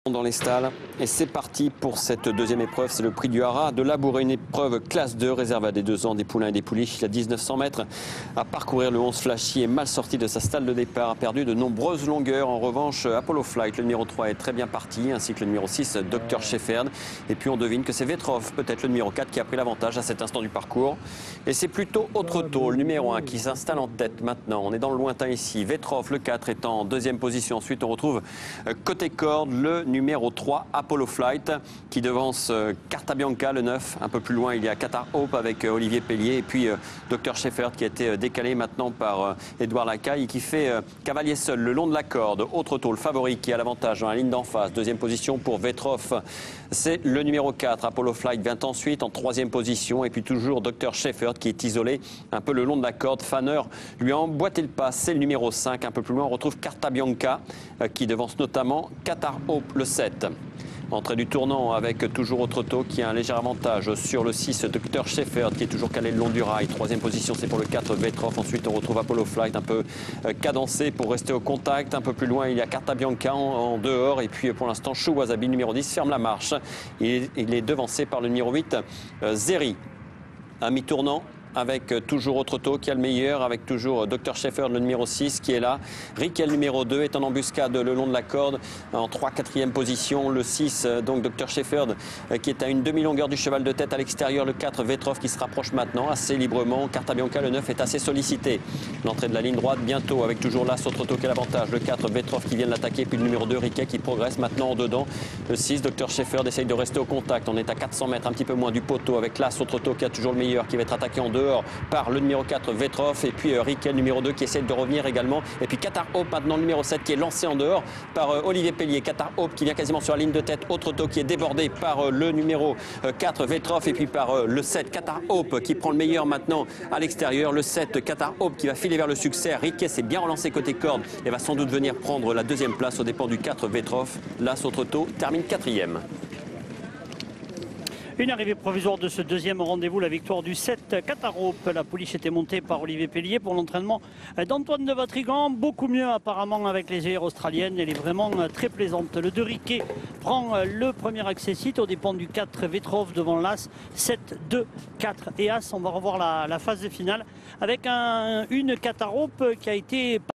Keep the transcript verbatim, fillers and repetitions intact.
Dans les stalles et c'est parti pour cette deuxième épreuve, c'est le prix du Haras de Labouré, une épreuve classe deux réservée à des deux ans, des poulains et des pouliches. Il a mille neuf cents mètres à parcourir. Le onze Flashy est mal sorti de sa stalle de départ, a perdu de nombreuses longueurs. En revanche, Apollo Flight, le numéro trois, est très bien parti, ainsi que le numéro six, Docteur Shepherd. Et puis on devine que c'est Vetrov, peut-être le numéro quatre, qui a pris l'avantage à cet instant du parcours. Et c'est plutôt Autre Tôt, le numéro un, qui s'installe en tête maintenant. On est dans le lointain ici. Vetrov, le quatre, est en deuxième position. Ensuite on retrouve côté corde le numéro trois, Apollo Flight, qui devance euh, Carta Bianca, le neuf. Un peu plus loin, il y a Qatar Hope avec euh, Olivier Pellier. Et puis euh, Docteur Shepherd, qui a été euh, décalé maintenant par euh, Édouard Lacaille, et qui fait euh, cavalier seul le long de la corde. Autre Tôt, le favori, qui a l'avantage dans la ligne d'en face. Deuxième position pour Vetrov, c'est le numéro quatre. Apollo Flight vient ensuite en troisième position. Et puis toujours Docteur Shepherd, qui est isolé un peu le long de la corde. Fanner lui a emboîté le pas, c'est le numéro cinq. Un peu plus loin, on retrouve Carta Bianca, euh, qui devance notamment Qatar Hope, le sept. Entrée du tournant avec toujours Autre Tôt, qui a un léger avantage sur le six, Docteur Shepherd, qui est toujours calé le long du rail. Troisième position, c'est pour le quatre, Vetrov. Ensuite, on retrouve Apollo Flight, un peu cadencé pour rester au contact. Un peu plus loin, il y a Carta Bianca en, en dehors. Et puis, pour l'instant, Chou Wasabi, numéro dix, ferme la marche. Il, il est devancé par le numéro huit, euh, Zeri. À mi-tournant, avec toujours Autre Tôt qui a le meilleur, avec toujours Docteur Shepherd, le numéro six, qui est là. Rickel, numéro deux, est en embuscade le long de la corde, en trois quatrième position. Le six, donc Docteur Shepherd, qui est à une demi-longueur du cheval de tête à l'extérieur. Le quatre, Vetrov, qui se rapproche maintenant assez librement. Carta Bianca, le neuf, est assez sollicité. L'entrée de la ligne droite bientôt, avec toujours là Autre Tôt qui a l'avantage. Le quatre, Vetrov, qui vient de l'attaquer. Puis le numéro deux, Rickel, qui progresse maintenant en dedans. Le six, Docteur Shepherd, essaye de rester au contact. On est à quatre cents mètres, un petit peu moins du poteau, avec là Autre Tôt qui a toujours le meilleur, qui va être attaqué en dehors par le numéro quatre, Vetrov, et puis euh, Rickel, numéro deux, qui essaie de revenir également. Et puis Qatar Hope, maintenant numéro sept, qui est lancé en dehors par euh, Olivier Pellier. Qatar Hope qui vient quasiment sur la ligne de tête. Autre Tôt qui est débordé par euh, le numéro euh, quatre, Vetrov, et puis par euh, le sept, Qatar Hope, qui prend le meilleur maintenant à l'extérieur. Le sept, Qatar Hope, qui va filer vers le succès. Rickel s'est bien relancé côté corde et va sans doute venir prendre la deuxième place aux dépens du quatre, Vetrov. Là, Autre Tôt termine quatrième. Une arrivée provisoire de ce deuxième rendez-vous, la victoire du sept, Qatar Hope. La pouliche était montée par Olivier Pellier pour l'entraînement d'Antoine de Vatrigan. Beaucoup mieux apparemment avec les œillères australiennes. Elle est vraiment très plaisante. Le deux Riquet prend le premier accessite aux dépens du quatre, Vetrov devant l'As. sept, deux, quatre et As. On va revoir la, la phase finale avec un, une Qatar Hope qui a été